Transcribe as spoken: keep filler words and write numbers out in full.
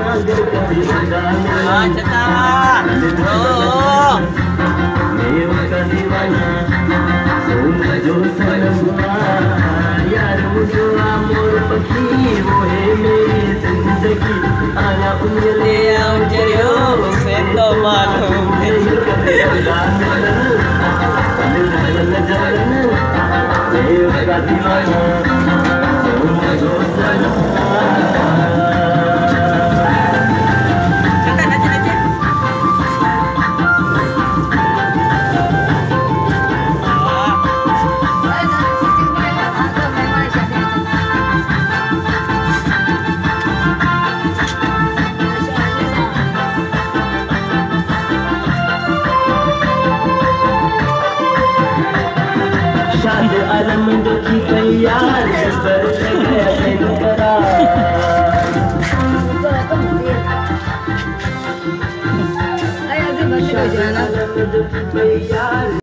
हाँ चलता ओ मैं उसका दीवाना सोन जो सनमुआ यार मुझे मोर पखी वो है मेरी जिंदगी आना उम्र ले आओ चलो से तो मालूम है मैं उसका दीवाना सोन जो सनमुआ शाद आलम जो की तैयार पर गया करार